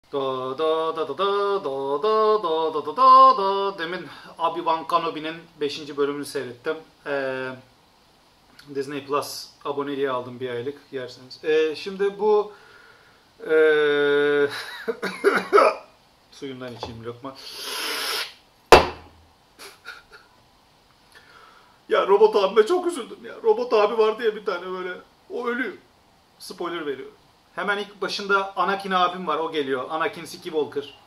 Da da da da da da da da da da da da. Demin Obi-Wan Kenobi'nin 5. bölümünü seyrettim. Disney Plus aboneliği aldım bir aylık yerseniz. Şimdi bu suyundan içeyim lokma. Ya Robot abime çok üzüldüm ya. Robot abi vardı ya bir tane böyle. O ölüyor. Spoiler veriyor. Hemen ilk başında Anakin abim var. O geliyor. Anakin Skywalker.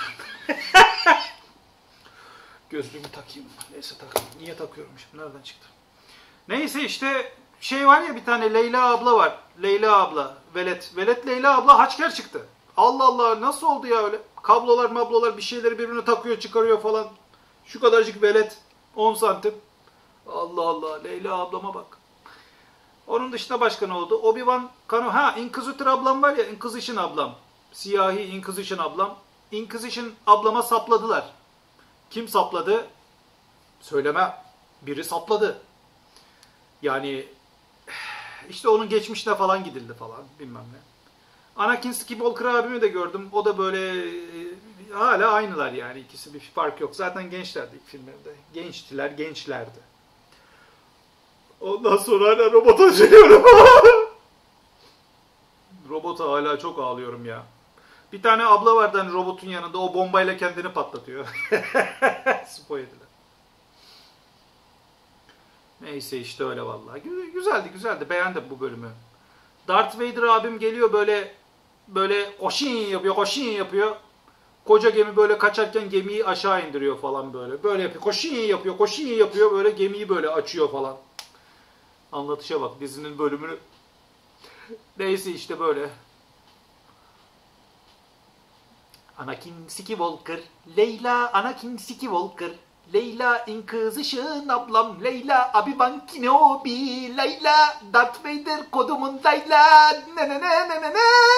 Gözlüğümü takayım. Neyse takayım. Niye takıyorum şimdi? Nereden çıktı? Neyse işte şey var ya bir tane Leyla abla var. Leyla abla. Velet. Velet Leyla abla Haçker çıktı. Allah Allah nasıl oldu ya öyle? Kablolar mablolar bir şeyleri birbirine takıyor çıkarıyor falan. Şu kadarcık velet. 10 santim. Allah Allah Leyla ablama bak. Onun dışında başka ne oldu? Obi-Wan Kenobi. Ha Inquisitor ablam var ya Inquisition ablam. Siyahi Inquisition ablam. Inquisition ablama sapladılar. Kim sapladı? Söyleme. Biri sapladı. Yani işte onun geçmişine falan gidildi falan bilmem ne. Anakin Skywalker abimi de gördüm. O da böyle hala aynılar yani ikisi bir fark yok. Zaten gençlerdi ilk filmlerde. Gençtiler, gençlerdi. Ondan sonra hala robota üzülüyorum. Robota hala çok ağlıyorum ya. Bir tane abla vardı hani robotun yanında o bombayla kendini patlatıyor. Spoiler. Neyse işte öyle vallahi. Güzeldi güzeldi beğendim bu bölümü. Darth Vader abim geliyor böyle koşin yapıyor koşin yapıyor. Koca gemi böyle kaçarken gemiyi aşağı indiriyor falan böyle. Böyle yapıyor koşin yapıyor böyle gemiyi böyle açıyor falan. Anlatışa bak dizinin bölümünü. Neyse işte böyle. Anakin Skywalker, Leyla Anakin Skywalker, Leyla Inquisition ablam, Leyla Obi-Wan Kenobi, Leyla Darth Vader kodumun Leyla, ne ne ne ne ne ne.